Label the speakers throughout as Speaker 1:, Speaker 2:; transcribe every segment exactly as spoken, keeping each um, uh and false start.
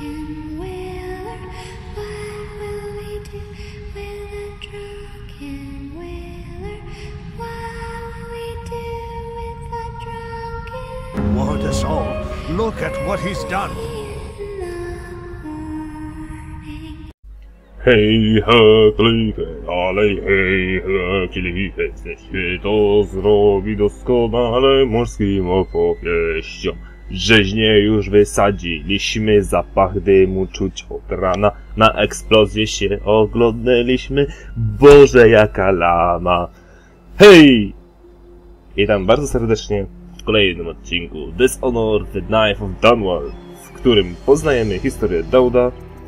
Speaker 1: Woe us all. Look at what he's done.
Speaker 2: Hej, Hekliffe, dalej, hej, Hekliffe, chcecie to zrobi doskonale morskim opowieścią. Rzeźnie już wysadziliśmy, zapach dymu czuć od rana, na eksplozję się oglądaliśmy, Boże jaka lama. Hej! Witam bardzo serdecznie w kolejnym odcinku Dishonored: The Knife of Dunwall, w którym poznajemy historię Dauda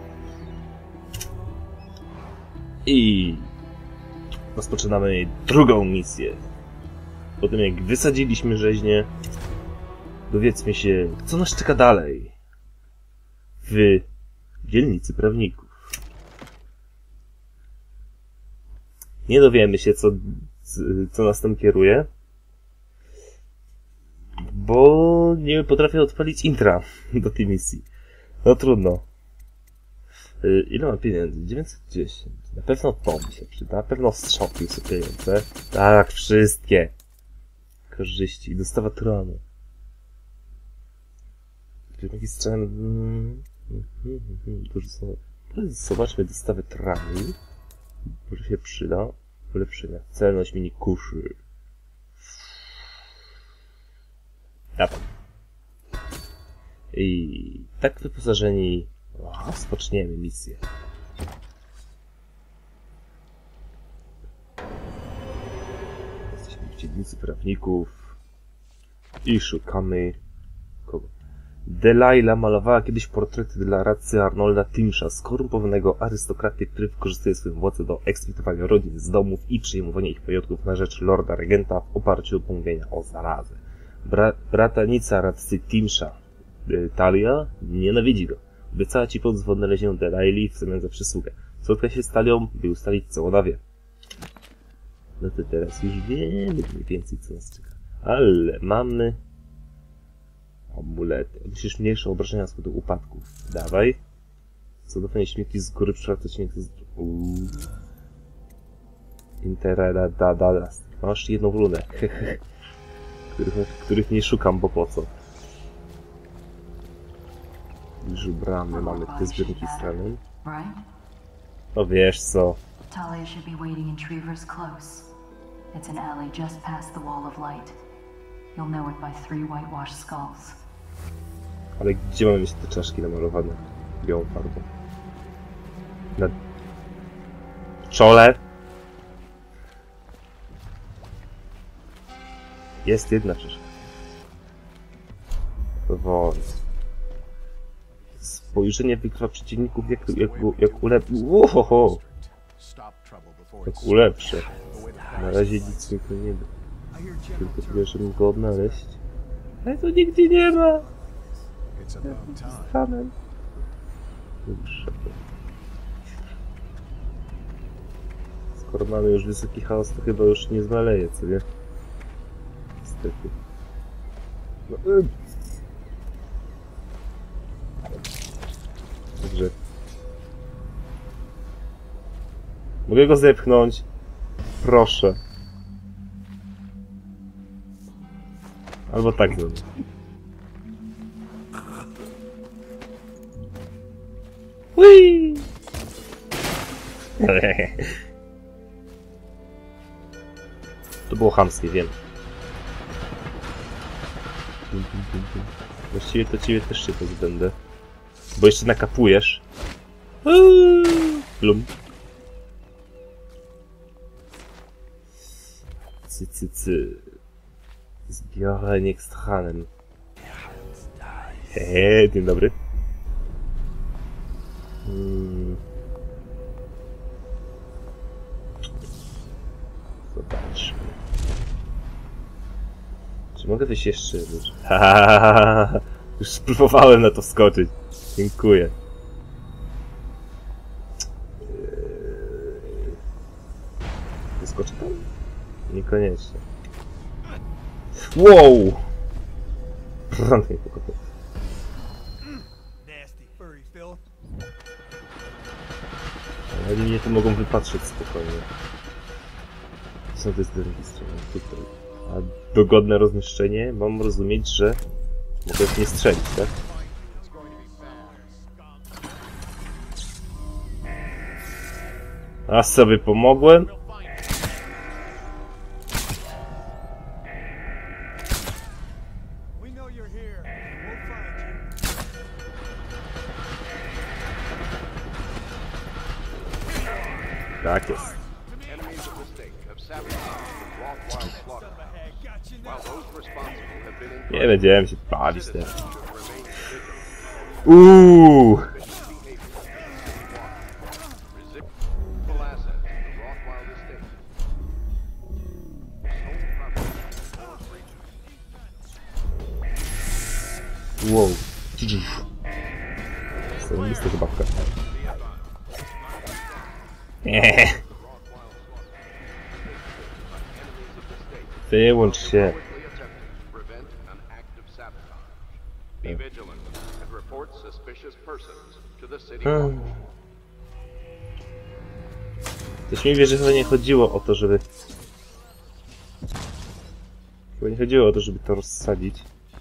Speaker 2: i rozpoczynamy drugą misję. Po tym jak wysadziliśmy rzeźnię, dowiedzmy się, co nas czeka dalej w dzielnicy prawników. Nie dowiemy się, co, co nas tam kieruje, bo nie potrafię odpalić intra do tej misji. No trudno. Ile mam pieniędzy? dziewięćset dziesięć. Na pewno to mi się przyda. Na pewno strzałki sobie pieniądze. Tak, wszystkie. Korzyści. Dostawa tronu. Jakiś strzałem... Zobaczmy dostawę tramy. Może się przyda. Ulepszenia. Celność mini kuszy. Ja tam. I tak wyposażeni rozpoczniemy misję. Jesteśmy w dzielnicy prawników i szukamy kogo? Delilah malowała kiedyś portrety dla radcy Arnolda Timsha, skorumpowanego arystokraty, który wykorzystuje swoją władzę do eksmitowania rodzin z domów i przyjmowania ich majątków na rzecz lorda regenta w oparciu o pomówienia o zarazę. Bra bratanica radcy Timsha, Talia, nienawidzi go. Obiecała ci pomóc w odnalezieniu Delilah w zamian za przysługę. Spotka się z Talią, by ustalić, co ona wie. No to teraz już wiemy mniej więcej, co nas czeka. Ale mamy... amulety. Musisz mniejsze obrażenia z powodu upadków. Dawaj. Cudowne śmieci z góry przylatać nie z... Interradadas. Masz jedną runę. których, których nie szukam, bo po co? Już bramy, mamy te zbiorniki strony. No wiesz co.
Speaker 3: Talia should be waiting in Trevor's Close. It's an alley just past the Wall of Light. You'll know it by three whitewashed skulls.
Speaker 2: Ale gdzie mamy mieć te czaszki namalowane białą farbą? Na czole? Jest jedna czaszka. Powoli. Spojrzenie wykrywa przeciwników jak, jak, jak ulepszy. Ohoho! Jak ulepszę. Na razie nic mi tu nie da. Tylko tyle, żeby go odnaleźć. Ale to nigdzie nie ma! Stanem. Skoro mamy już wysoki chaos, to chyba już nie zmaleje, co nie? Niestety. No, y Dobrze. Mogę go zepchnąć? Proszę. Albo tak zrobię. Hui! To było chamskie, wiem. Właściwie to ciebie też się pozbędę. Bo jeszcze nakapujesz. Lum. Cy, cy, cy. Zbiorę ekstranem. Hehe, dzień dobry. Hmm. Zobaczmy. Czy mogę wyjść jeszcze? Hahaha. Już spróbowałem na to skoczyć. Dziękuję. Wyskoczę tam? Niekoniecznie. Wow! Prąd mnie pokopał.
Speaker 4: Nasty furry Phil.
Speaker 2: Oni mnie tu mogą wypatrzeć spokojnie. Co to jest z drugiej strony? Tutaj. A dogodne rozmieszczenie? Mam rozumieć, że mogę w nie strzelić, tak? A sobie pomogłem? Tak jest. Nie będziemy się bawić teraz. Uuu. Wow. Zajebista zabawka. Eee. Wyłącz się. Hmm. Coś mi wie, że chyba nie chodziło o to, żeby... Chyba nie chodziło o to, żeby to rozsadzić.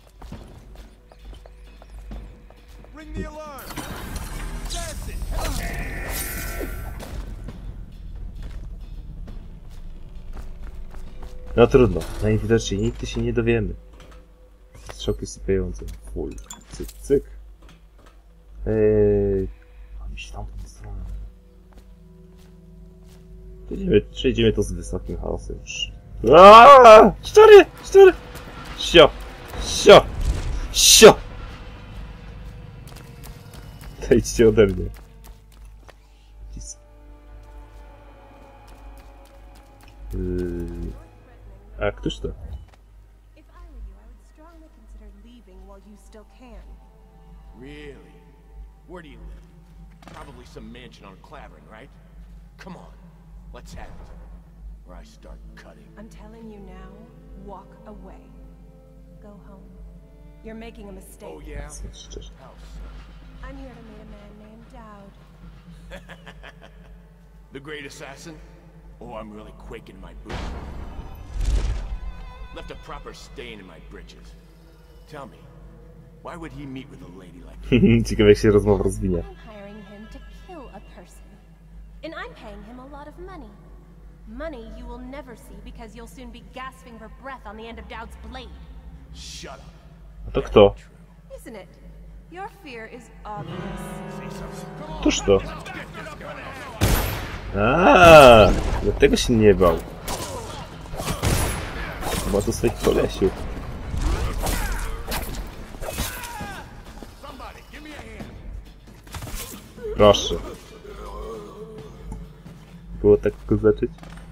Speaker 2: No trudno, najwidoczniej nigdy się nie dowiemy. Strzałki sypiające. Full. Cyk, cyk. Eee... Mam iść tam tą stronę. Przejdziemy, przejdziemy to z wysokim chaosem. Aaaa! Szczury! Szczury! Sio! Sio! Sio! Odejdźcie ode mnie. Yy... A któż to?
Speaker 4: Really? Where do you live? Probably some mansion on Clavering, right? Come on, let's have it. Or I start cutting.
Speaker 5: I'm telling you now, walk away. Go home. You're making a mistake.
Speaker 4: Oh yeah?
Speaker 2: Szczerze.
Speaker 4: How so?
Speaker 5: I'm here to meet a man named Dowd.
Speaker 4: The great assassin? Oh, I'm really quaking in my boots. Left a proper stain in my britches. Tell me, why would he meet with a lady like me?
Speaker 2: Ciekawe jak się rozmowa rozwinie.
Speaker 5: I'm hiring him to kill a person. And I'm paying him a lot of money. Money you will never see because you'll soon be gasping for breath on the end of Dowd's blade.
Speaker 4: Shut up.
Speaker 2: A to kto?
Speaker 5: Isn't it? Your fear is obvious.
Speaker 2: Któż to? Aaa, dlatego się nie bał. Ma tu swoich kolesiów. Proszę. Było tak go zacząć?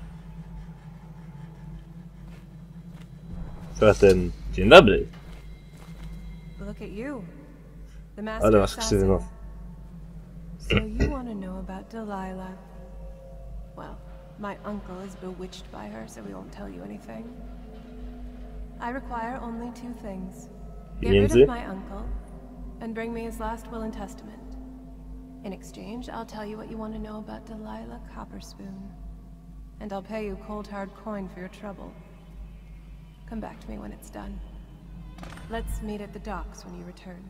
Speaker 2: Zatem, dzień dobry.
Speaker 5: Look at you. The
Speaker 2: Ale
Speaker 5: master
Speaker 2: masz krzywy nos.
Speaker 5: So you want to know about Delilah? Well, my uncle is bewitched by her, so we won't tell you anything. I require only two things. Get rid
Speaker 2: Pieniędzy?
Speaker 5: of my uncle, and bring me his last will and testament. In exchange, I'll tell you what you want to know about Delilah Copperspoon. And I'll pay you cold hard coin for your trouble. Come back to me when it's done. Let's meet at the docks when you return.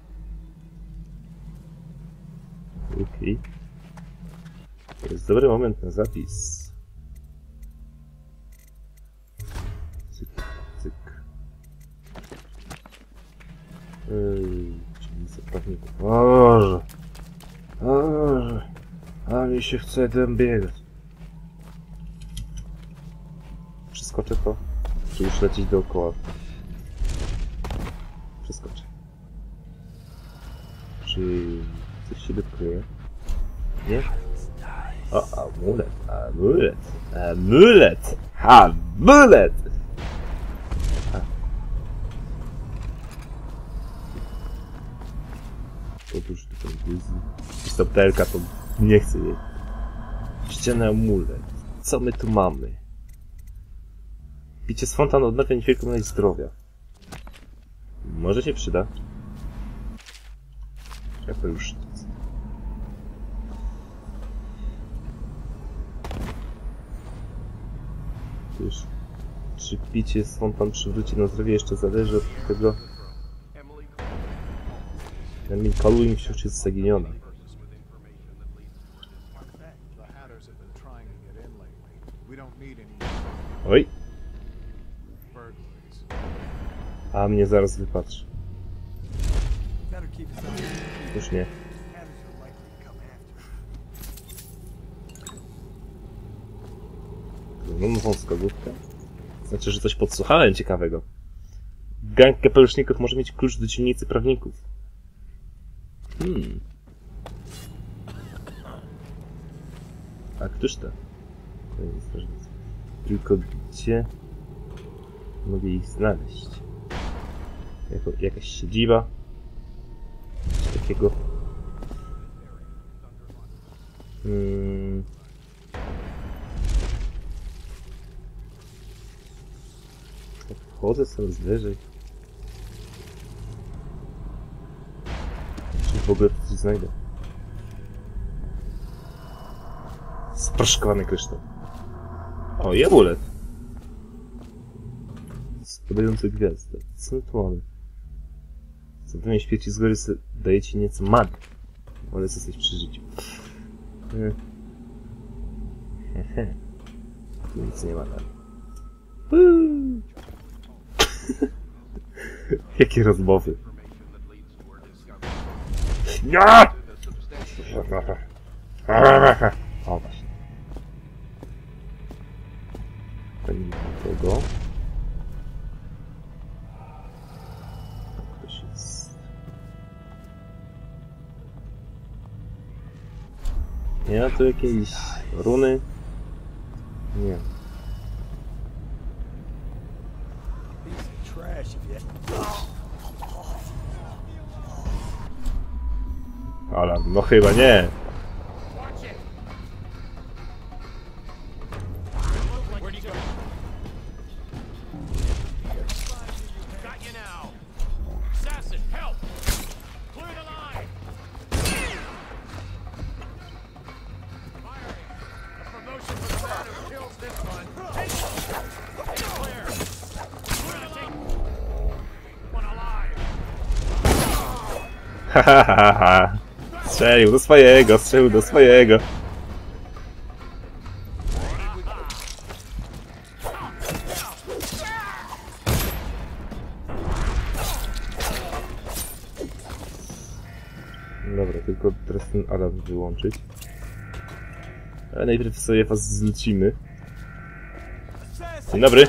Speaker 2: Okej. To jest dobry moment na zapis. Cyk, cyk. Ej, dzielnica prawników. Boże! Boże! A mi się chce tam biegać. Przeskoczę to? Czy już lecieć dookoła? Przeskoczę. Czy coś się dotknęło? Nie? O, amulet, amulet, amulet, amulet! Podróż do tej guzy. Stoptelka to nie chcę jej. Ściany amulet. Co my tu mamy? Picie z fontan odnawia niewielką ilość zdrowia. Może się przyda. Jako już. Cóż, czy picie z fontan przywróci na zdrowie jeszcze zależy od tego... Emily Kaluin wciąż jest zaginiona. Oj! A mnie zaraz wypatrzy. Już nie. Mam wąską główkę. Znaczy, że coś podsłuchałem ciekawego. Gang kapeluszników może mieć klucz do dzielnicy prawników. Hmm. A któż to? To jest ważne. Tylko gdzie mogę ich znaleźć? Jako, jakaś siedziba? Coś takiego. Hmm. Jak wchodzę coraz wyżej. Czy w ogóle coś znajdę? Sproszkowany kryształ. O, i amulet. Spadające gwiazdy. Co my tu mamy? Zadanie śmierci z góry daje ci nieco many. Ale zostać przy życiu. Hehe. Tu nic nie ma dalej. Jakie rozmowy. Ja! O właśnie. To nie ma tego. Ktoś jest... Nie ma tu jakiejś runy? Nie. Ale no chyba nie. Hahaha. Strzelił do swojego, strzelił do swojego. Dobra, tylko teraz ten alarm wyłączyć. Ale najpierw sobie was zlecimy. Dzień dobry.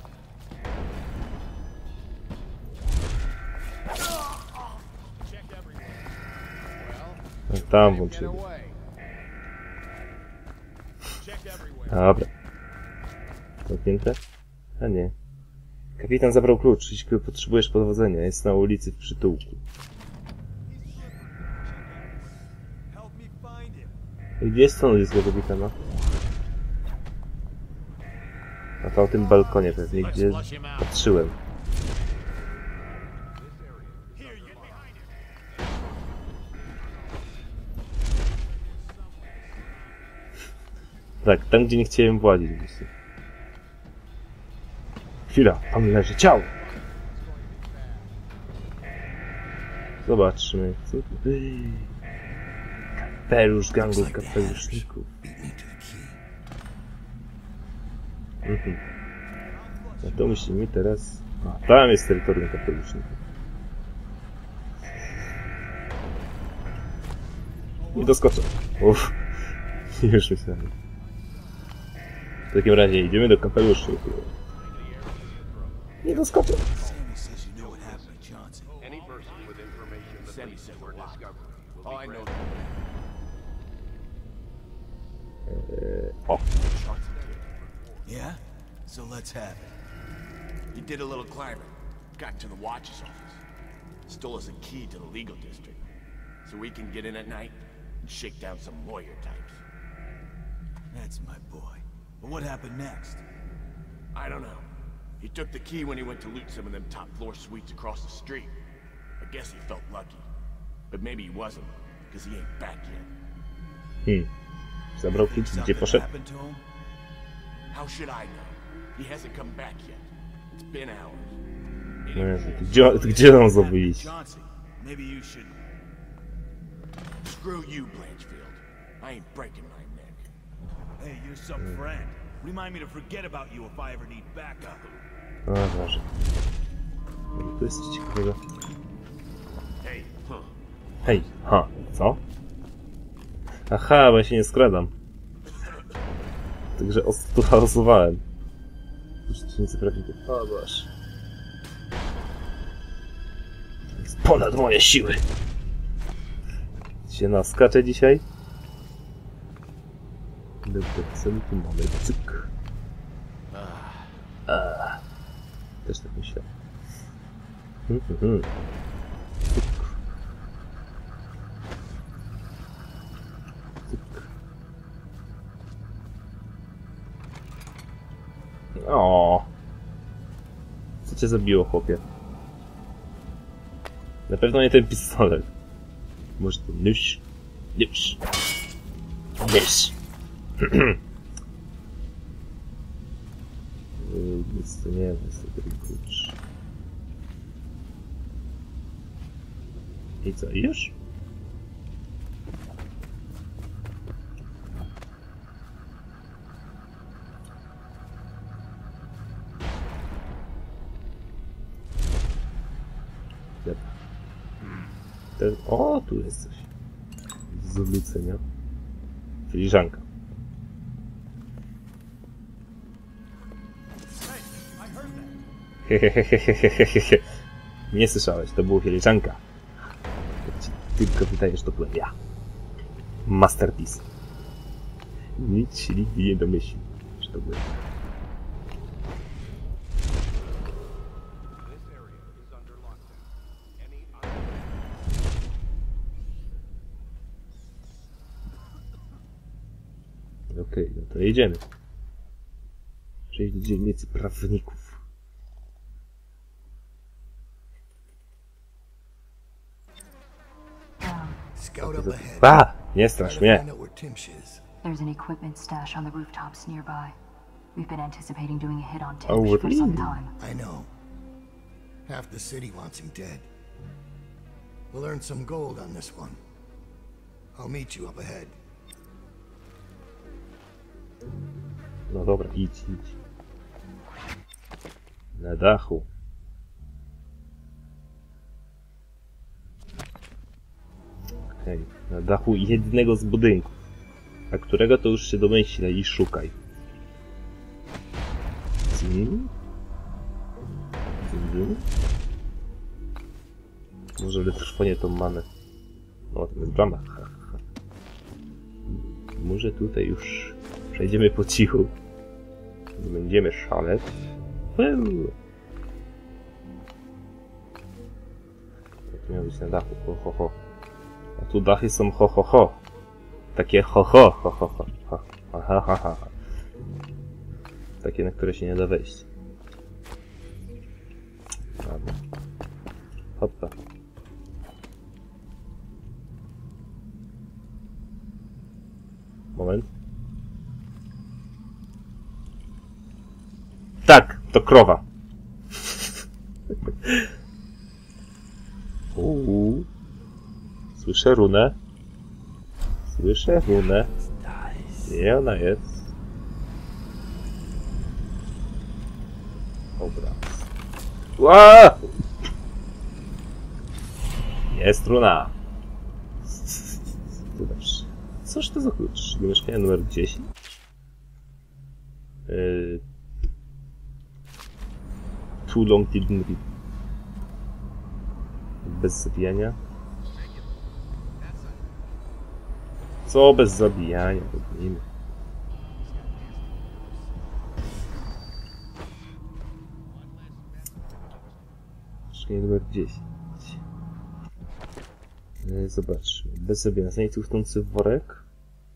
Speaker 2: Tam włączyli. Dobra. Zamknięte? A nie. Kapitan zabrał klucz. Jeśli potrzebujesz powodzenia, jest na ulicy w przytułku. I gdzie jest stanowisko kapitana? A to o tym balkonie pewnie, gdzie patrzyłem. Tak, tam gdzie nie chciałem władzić. Chwila, tam leży ciało. Zobaczmy. Co tu? Kapelusz gangów kapeluszników. Mhm. No to myślimy teraz... A, tam jest terytorium kapeluszników. Nie doskoczę. Uff. Już myślałem. W takim razie idziemy do kapeluszników. Nie doskoczę. Eee, o.
Speaker 4: Yeah? So let's have it. You did a little climbing. Got to the watch's office. Stole us a key to the legal district. So we can get in at night and shake down some lawyer types.
Speaker 6: That's my boy. But what happened next?
Speaker 4: I don't know. He took the key when he went to loot some of them top floor suites across the street. I guess he felt lucky. But maybe he wasn't, because he ain't back yet.
Speaker 2: Hmm. Zabrał klucz, gdzie poszedł?
Speaker 4: How should I know? He hasn't come back yet. It's been hours.
Speaker 2: No Jezu, to gdzie, to gdzie nam zrobić?
Speaker 6: Chauncey, maybe you should.
Speaker 4: Screw you, Blanchfield. I ain't breaking my neck.
Speaker 6: Hey, you're some friend. Remind me to forget about you if I ever need backup.
Speaker 2: No może. Tu jest coś ciekawego.
Speaker 4: Hey, huh?
Speaker 2: Hej, ha, co? Aha, bo ja się nie skradam. Także tu chaosowałem. Uczestnicy prawników. O Boże. Jest ponad moje siły. Się naskacze dzisiaj. Dobra, co my tu mamy? Cyk. A, też tak myślę. Hmm, hmm, hmm. Cyk. Cyk. O, co cię zabiło, chłopie? Na pewno nie ten pistolet. Może to nóż? Nóż. Nóż. Nic to nie jest, to tylko klucz. I co, już? Ten... O, tu jest coś. Z odlucenia. Filiżanka. Hehehehehehehe. Nie słyszałeś, to było filiżanka. Jak ci tylko wydajesz, to byłem ja. Masterpiece. Nic się nigdy nie domyśli, że to byłem. Okej, okay, no to jedziemy. Przejść do dzielnicy prawników.
Speaker 1: Scout up ahead.
Speaker 2: A! Nie strasz mnie.
Speaker 3: There's an equipment stash on the rooftops nearby. We've been anticipating doing a hit on
Speaker 2: Oh,
Speaker 3: Timsh for
Speaker 2: really?
Speaker 3: some time.
Speaker 1: I know. Half the city wants him dead. We'll earn some gold on this one. I'll meet you up ahead.
Speaker 2: No dobra, idź, idź. Na dachu. Okej, okay. Na dachu jednego z budynków. A którego to już się domyślę i szukaj. Zim? Zim, zim? Może wytrwonie tą manę. No, to jest brama. Ha, ha. Może tutaj już przejdziemy po cichu. Nie będziemy szaleć. To miało być na dachu. Ho, ho, ho. A tu dachy są ho, ho, ho. Takie ho, ho, ho, ho, ho. Ha, ha, ha, ha. Takie, na które się nie da wejść. Dobra. Hoppa. Moment. Tak, to krowa. Uuu. Słyszę runę. Słyszę runę. Gdzie ona jest? Dobra. Ła! Jest runa. Dobrze. Coż to za klucz? Do mieszkania numer dziesięć? Yy... Too long didn't read. Bez zabijania. Co bez zabijania? Robimy. Mieszkanie numer dziesięć. Zobaczmy. Bez zabijania. Znajdź uchnący worek.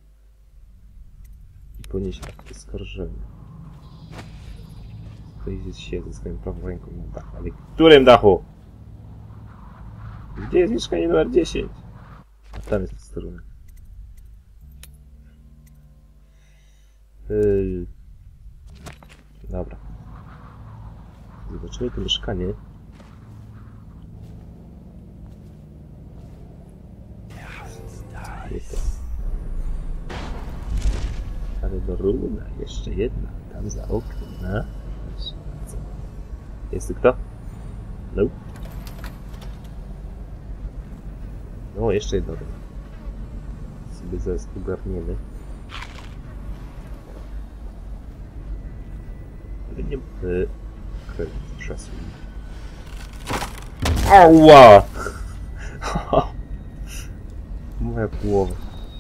Speaker 2: I ponieść akt oskarżenia. Powiedzieć się ze swoją prawą ręką na dachu. Ale którym dachu? Gdzie jest mieszkanie numer dziesięć? A tam jest posterunek. Yy... Dobra. Zobaczymy to mieszkanie. Nie to. Ale do runa, jeszcze jedna, tam za oknem, no. Jest tu kto? No. No, jeszcze jedno runa. Sobie zaraz ogarniemy. Ale nie mamy kredyt przesuń. Ała! Moja głowa.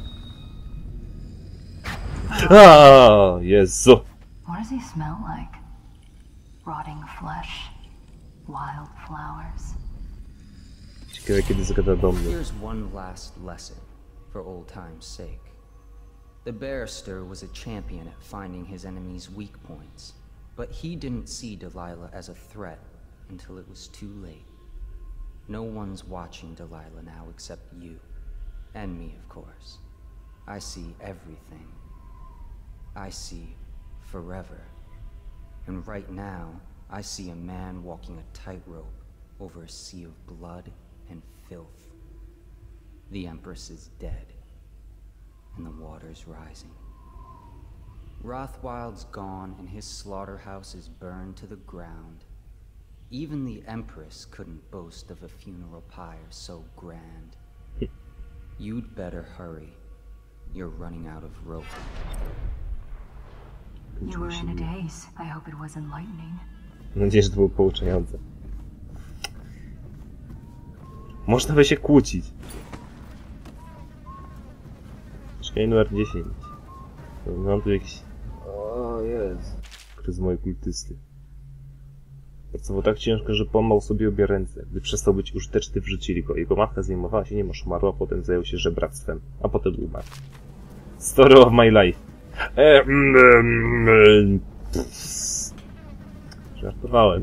Speaker 2: A, Jezu!
Speaker 3: What does he smell like? Rotting flesh? Wild flowers?
Speaker 2: Ciekawe, kiedy zagada do mnie.
Speaker 7: Here's one last lesson, for old time's sake. The barrister was a champion at finding his enemies' weak points, but he didn't see Delilah as a threat until it was too late. No one's watching Delilah now except you. And me, of course. I see everything. I see forever. And right now, I see a man walking a tightrope over a sea of blood and filth. The Empress is dead, and the water's rising. Rothwild's gone, and his slaughterhouse is burned to the ground. Even the Empress couldn't boast of a funeral pyre so grand. You'd better hurry. You're running out of rope.
Speaker 3: You were in a daze. I hope it was enlightening.
Speaker 2: Mam nadzieję, że to było pouczające. Można by się kłócić. Mieszkanie numer dziesięć. Mam tu jakiś... O jest. Kryz mojej kultysty. Pracował tak ciężko, że połamał sobie obie ręce. Gdy przestał być użyteczny, wrzucili go. Jego matka zajmowała się nim, aż umarła, potem zajął się żebractwem. A potem umarł. Story of my life. E, mm, mm, żartowałem.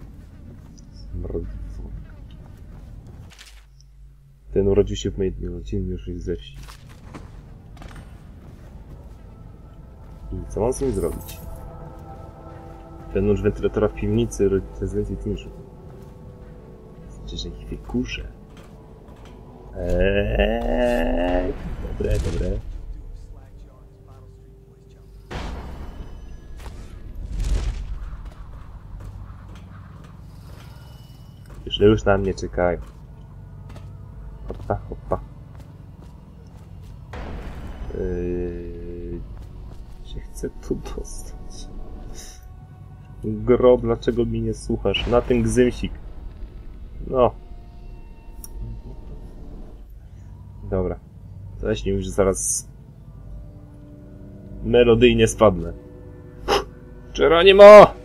Speaker 2: Ten urodził się w mojej rodzinie, już jest ze wsi. I co mam z nim zrobić? Wewnątrz wentylatora w piwnicy rodzice jest więcej tynżu. Znaczy, że ich wykuszę. Eee, dobre, dobre. Już, już na mnie czekają. Hopa, hopa. Yy, się chcę tu dostać. Gro, dlaczego mnie nie słuchasz? Na ten gzymsik. No. Dobra. Zaś już zaraz melodyjnie spadnę. Geronimo!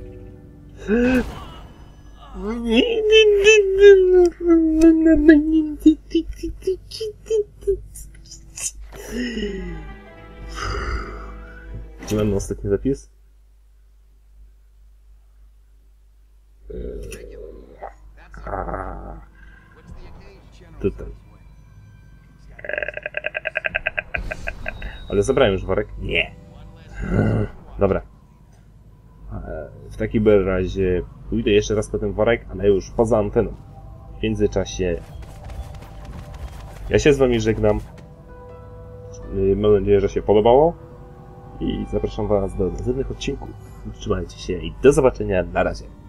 Speaker 2: Gdzie mamy ostatni zapis? A, tutaj. Ale zabrałem już worek? Nie. Dobra. W takim razie pójdę jeszcze raz po ten worek, ale już poza anteną. W międzyczasie ja się z wami żegnam. Mam nadzieję, że się podobało. I zapraszam was do następnych odcinków. Trzymajcie się i do zobaczenia. Na razie.